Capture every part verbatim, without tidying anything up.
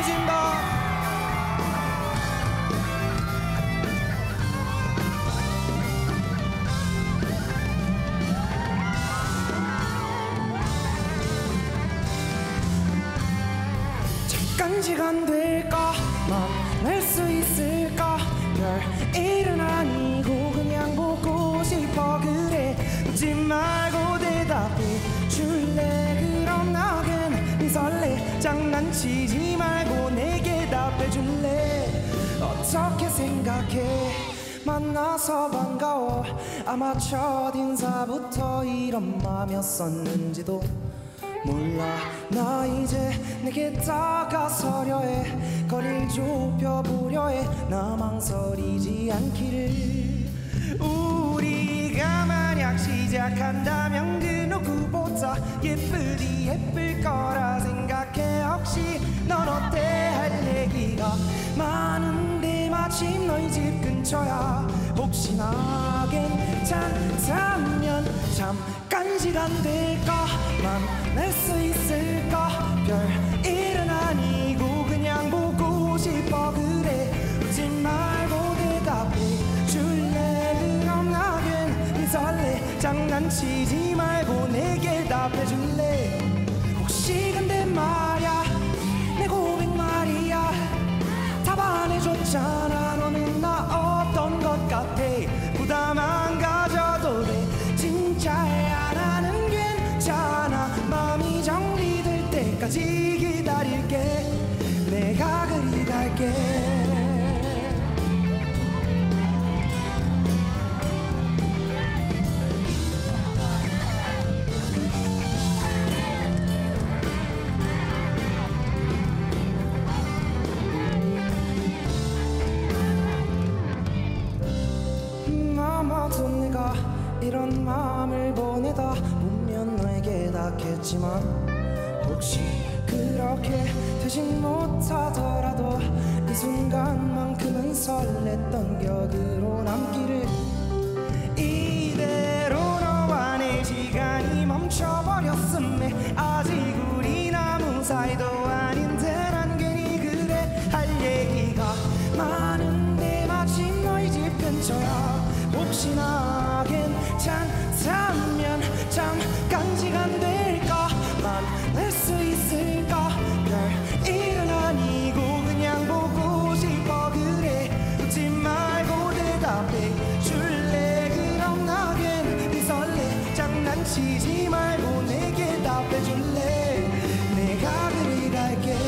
유지입니다. 잠깐 시간 될까? 만날 수 있을까? 별일은 아니고 그냥 보고 싶어. 그래 웃지 말고 대답해 줄래? 그럼 나는 네 설레. 장난치지 말고 내게 답해 줄래? 어떻게 생각해? 만나서 반가워. 아마 첫인사부터 이런 맘이었었는지도 몰라. 나 이제 내게 다가서려 해. 거리를 좁혀보려 해. 나 망설이지 않기를. 우리가 만약 시작한다면 그 누구보다 예쁘디 예쁠 거라 생각해. 혹시 넌 어때? 할 얘기가 많은데 마침 너희 집 근처야. 혹시나 괜찮다면 잠깐 시간 될까? 만날 수 있을까? 별일은 아니고 그냥 보고 싶어. 그래 웃지 말고 대답해 줄래? 그럼 나는 네 설레. 장난치지 말고 내게 답해 줄래? 혹시 근데 말야 내 고백 말이야 답 안 해줬잖아. 너는 나 어떤 것 같아? 부담 안 가져도 돼. 진짜야 나는 괜찮아. 마음이 정리될 때까지 기다릴게. 내가 그리 갈게. 아마도 내가 이런 마음을 보내다 보면 너에게 닿겠지만 혹시 그렇게 되진 못하더라도 이 순간만큼은 설렜던 기억으로 남기를. 이대로 너와 내 시간이 멈춰버렸음에 아직 우린 아무 사이도 아닌데 난 괜히 그래 할 얘기가 많은데 마침 너희 집 근처야. 혹시나 괜찮다면 잠깐 시간 될까? 만날 수 있을까? 별일은 아니고 그냥 보고 싶어. 그래 웃지 말고 대답해 줄래? 그럼 나는 네 설레. 장난치지 말고 내게 답해 줄래? 내가 그리 갈게.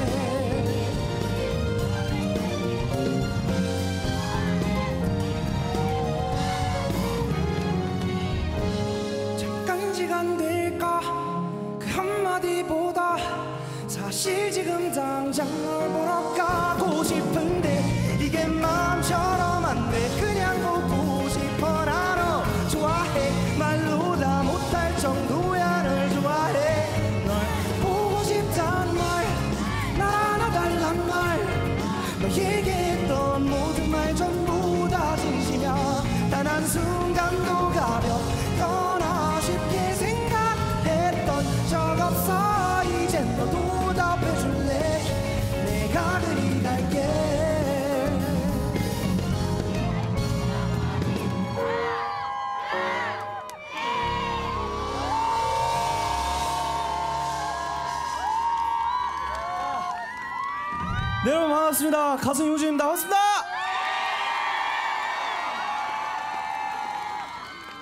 시간 될까? 그 한마디보다 사실 지금 당장 널 보러 가고 싶은데 이게 마음처럼 안 돼. 그냥 보고 싶어. 나 너 좋아해. 말로 다 못할 정도야 널 좋아해. 널 보고 싶단 말 날 안아달란 말 너에게 했던 모든 말 전부 다 진심이야. 단 한순간도 가볍거나 쉽게 생각했던 적 없어. 이젠 너도 답해줄래? 내가 그리 갈게. 네 여러분 반갑습니다. 가수 유지입니다. 반갑습니다.